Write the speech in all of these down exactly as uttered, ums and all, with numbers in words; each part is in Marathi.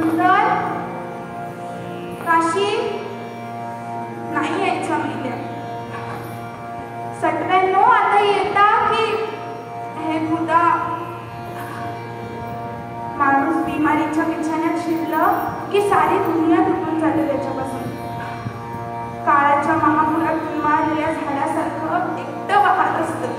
सुंदर काशी नाही यायच्या मिल्या सटव्याण्णव आता येता की हे खुदा. माणूस बिमारीच्या बिछाण्यात शिरलं की सारी दुनिया तुटून जाते त्याच्यापासून. काळाच्या महापुरात उन्माळलेल्या झाडासारखं एकटं वाहत असतं.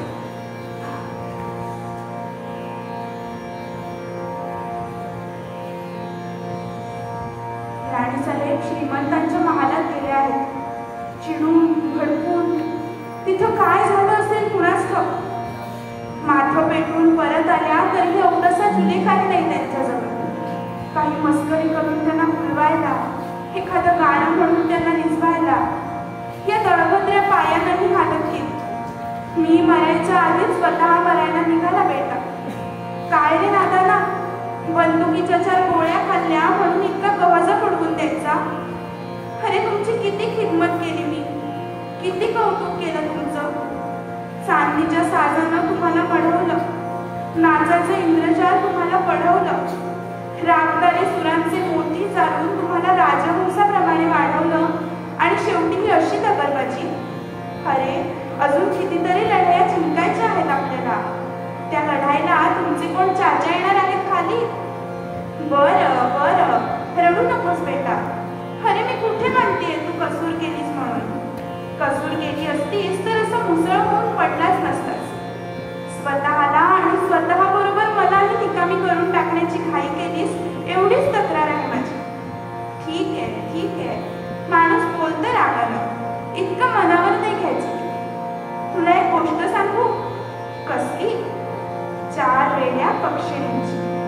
राणी साहेब श्रीमंतांच्या महालात गेले आहेत. चिडून भडकून तिथं काय झालं असेल कुणास ठाऊक. माथं पेटून परत आल्या तरी एवढंसा काही नाही त्यांच्याजवळ. काही मस्करी करून त्यांना फुलवायला, एखादं गाणं म्हणून त्यांना निजवायला या दळभद्र्या पायानंही हालत गेली. मी मरायच्या आधीच स्वतः मरायला निघाला बेटा. काय रे नादाना, बंदुकीच्या चार गोळ्या खाल्ल्या म्हणून इतका गव्हाजा पडवून द्यायचा. अरे तुमची किती खिदमत केली मी, किती कौतुक केलं तुमचं. चांदीच्या साजानं तुम्हाला पढवलं, नाचाचं इंद्रजाल तुम्हाला पढवलं, रागदारी सुरांचे मोती चालून तुम्हाला राजहंसाप्रमाणे वाढवलं आणि शेवटी ही अशी दगलबाजी. अरे अजून कितीतरी लढाया जिंकायच्या आहेत आपल्याला. त्या लढाईला तुमचे कोण चाचा येणार आहेत खाली? बरं बरं रडू नकोस बेटा. अरे मी कुठे म्हणतेय तू कसूर केलीस म्हणून. कसूर केली असतीस तर असं मुसळ होऊन पडलाच नसतास. स्वतःला आणि स्वतः बरोबर मलाही निकामी करून टाकण्याची घाई केलीस एवढीच तक्रार आहे माझी. ठीक आहे ठीक आहे, माणूस बोलतं रागानं, इतकं मनावर नाही घ्यायचं. तुला एक गोष्ट सांगू? कसली? चार वेड्या पक्षिणींची.